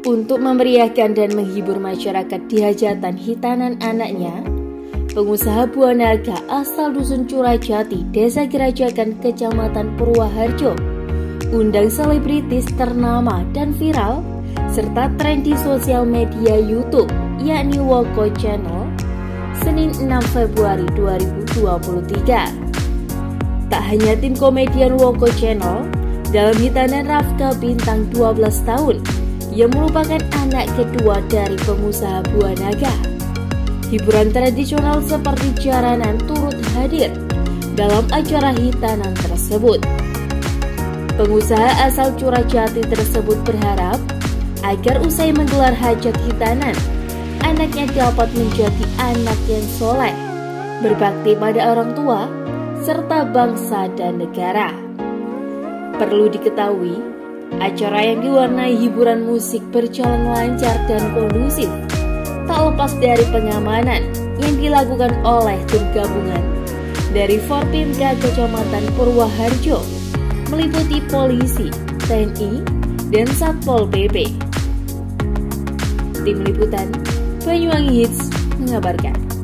Untuk memeriahkan dan menghibur masyarakat di hajatan hitanan anaknya, pengusaha buah naga asal Dusun Curajati, Desa Gerajakan, Kecamatan Purwoharjo, undang selebritis ternama dan viral serta tren di sosial media YouTube, yakni Woko Channel, Senin 6 Februari 2023. Tak hanya tim komedian Woko Channel, dalam hitanan Rafka Bintang 12 tahun yang merupakan anak kedua dari pengusaha buah naga. Hiburan tradisional seperti jaranan turut hadir dalam acara hitanan tersebut. Pengusaha asal Curajati tersebut berharap agar usai menggelar hajat hitanan, anaknya dapat menjadi anak yang soleh, berbakti pada orang tua, serta bangsa dan negara. Perlu diketahui, acara yang diwarnai hiburan musik berjalan lancar dan kondusif, tak lepas dari pengamanan yang dilakukan oleh tim gabungan dari Forpimda Kecamatan Purwoharjo, meliputi polisi, TNI, dan Satpol PP. Tim Liputan Banyuwangi Hits mengabarkan.